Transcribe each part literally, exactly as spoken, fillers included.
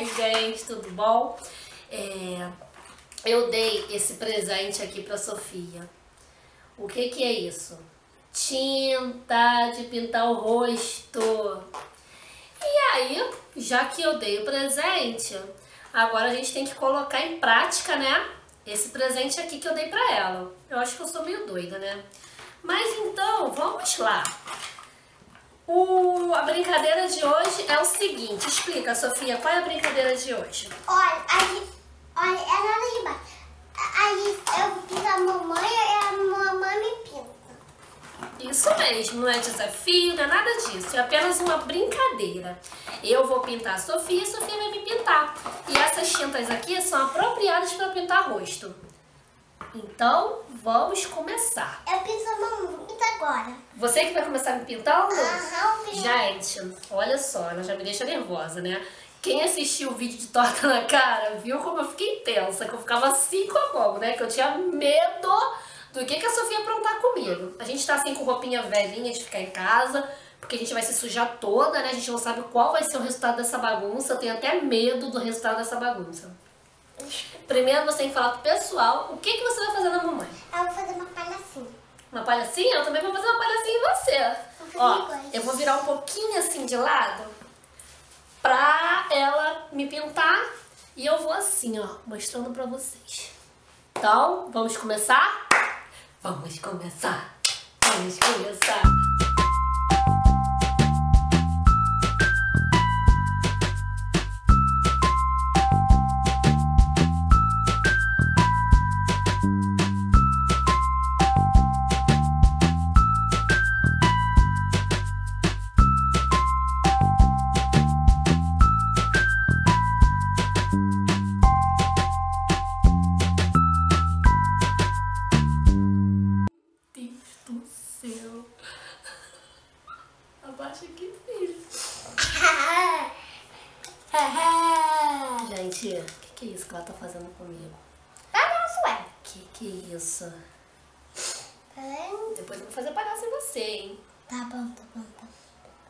gente, tudo bom? É, eu dei esse presente aqui pra Sofia. O que que é isso? Tinta de pintar o rosto. E aí, já que eu dei o presente, agora a gente tem que colocar em prática, né? Esse presente aqui que eu dei pra ela. Eu acho que eu sou meio doida, né? Mas então, vamos lá. O, a brincadeira de hoje é o seguinte. Explica, Sofia, qual é a brincadeira de hoje? Olha, aí, olha, é nada de baixo. Aí eu pinto a mamãe e a mamãe me pinta. Isso mesmo, não é desafio, não é nada disso. É apenas uma brincadeira. Eu vou pintar a Sofia e a Sofia vai me pintar. E essas tintas aqui são apropriadas para pintar rosto. Então, vamos começar. Eu pinto a mamãe, pinta agora. Você que vai começar me pintando? Aham, eu Gente, olha só, ela já me deixa nervosa, né? Quem assistiu o vídeo de torta na cara viu como eu fiquei tensa, que eu ficava assim com a mão, né? Que eu tinha medo do que, que a Sofia ia aprontar comigo. A gente tá assim com roupinha velhinha de ficar em casa, porque a gente vai se sujar toda, né? A gente não sabe qual vai ser o resultado dessa bagunça. Eu tenho até medo do resultado dessa bagunça. Primeiro você tem que falar pro pessoal o que, que você vai fazer na mamãe. Eu vou fazer uma palhacinha. Uma palhacinha? Eu também vou fazer uma palhacinha em você. Ó, eu vou virar um pouquinho assim de lado pra ela me pintar e eu vou assim, ó, mostrando pra vocês. Então, vamos começar? Vamos começar. Vamos começar. Do céu. Abaixa aqui, filho. Gente, o que, que é isso que ela tá fazendo comigo? Palhaço, ué. Que que é isso? Tá vendo? Depois eu vou fazer palhaço em você, hein? Tá bom, tá bom, tá bom.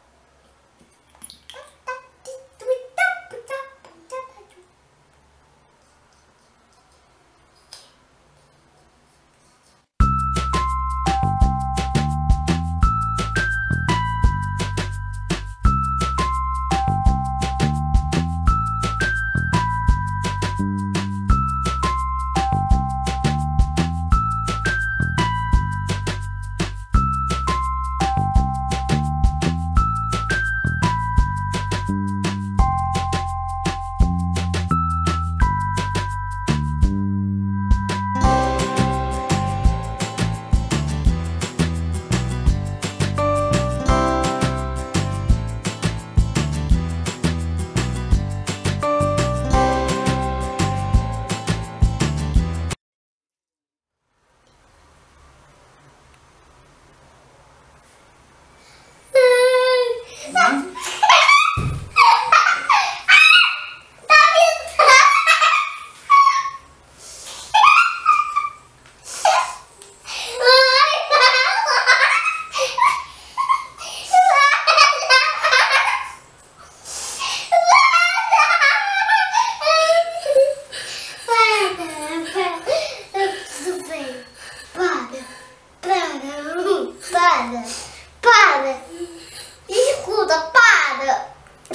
Para! Para! Escuta, para!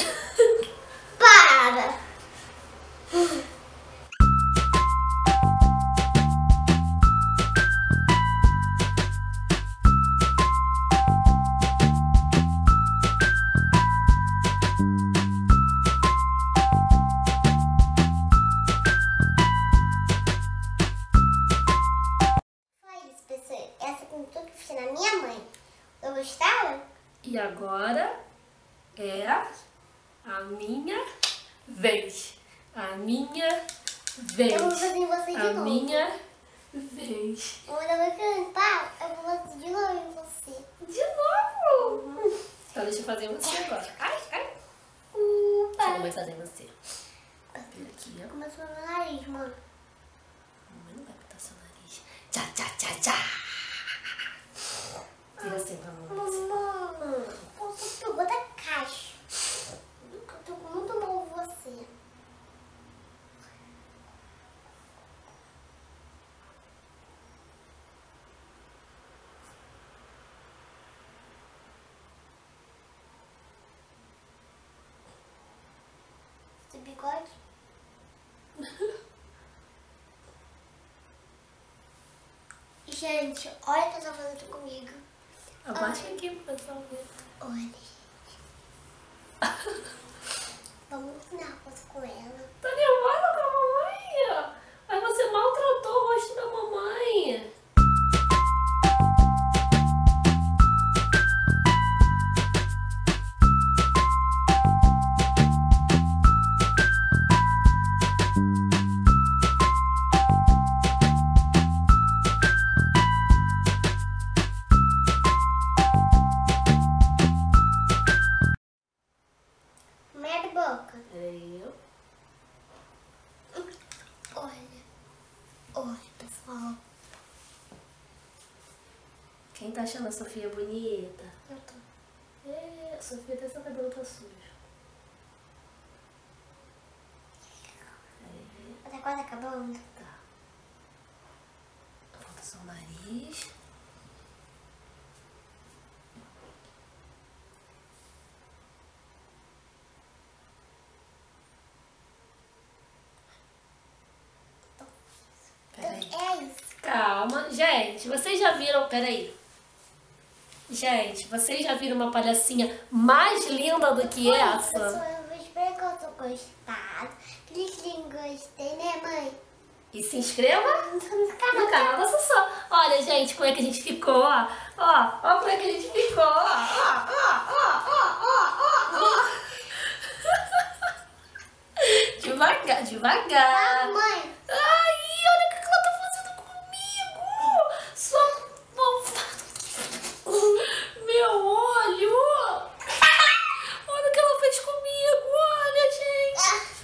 Para! Foi isso, pessoal. Essa pintura que eu fiz na minha mãe. Gostaram? E agora é a minha vez. A minha vez. Eu vou fazer em você de a novo. minha vez. Quando eu vou cantar, eu vou fazer de novo em você. De novo? Então deixa eu fazer em você agora. Ai, ai. Opa. Deixa eu começar a fazer em você. Vira aqui, ó. Começou no nariz, mano. Mamãe não vai pintar seu nariz. Tchá, tchá, tchá, tchá. Vira assim pra mamãe. Mamãe, eu só pegou da caixa. Eu tô com muito mal você. bigode. Gente, olha o que ela tá fazendo comigo. Abaixa aqui pro pessoal ver. Olha, gente. Vamos ensinar coisa com ela. Tá nervosa com a mamãe? Mas você maltratou o rosto da mamãe. Meia boca. Peraí. Olha. Olha, pessoal. Quem tá achando a Sofia bonita? Eu tô. É, a Sofia até seu cabelo tá sujo. Peraí. Tá quase acabando. Tá. Falta só o nariz. Peraí. É isso. Calma. Gente, vocês já viram... Peraí. Gente, vocês já viram uma palhacinha mais linda do que essa? Pessoal, eu espero que eu tenha gostado. Clique em gostei, né, mãe? E se inscreva No no canal. canal da Sussu. Olha, gente, como é que a gente ficou, ó. Ó, ó como é que a gente ficou, ó. Ó, ó, ó, ó, ó, ó. Devagar, devagar. Ah, mãe. Ai, olha o que ela tá fazendo comigo. Sua malvada. Meu olho. Olha o que ela fez comigo. Olha, gente.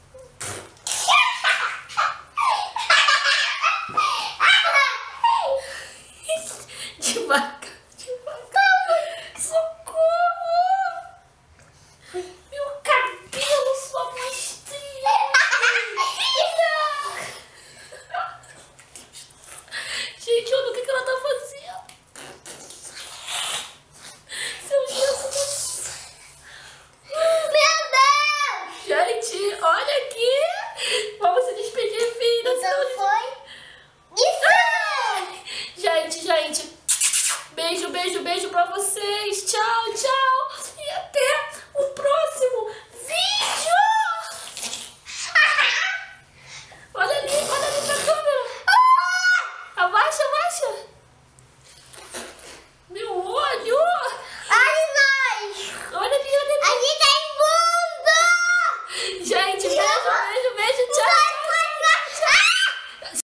Devagar, devagar. Socorro. Meu cabelo, sua mestria. Gente, olha o que que ela tá fazendo. Seu Jesus. Meu Deus! Gente, olha aqui. Vamos se despedir, filha. Então foi isso! Gente, gente. Beijo, beijo, beijo pra vocês. Tchau.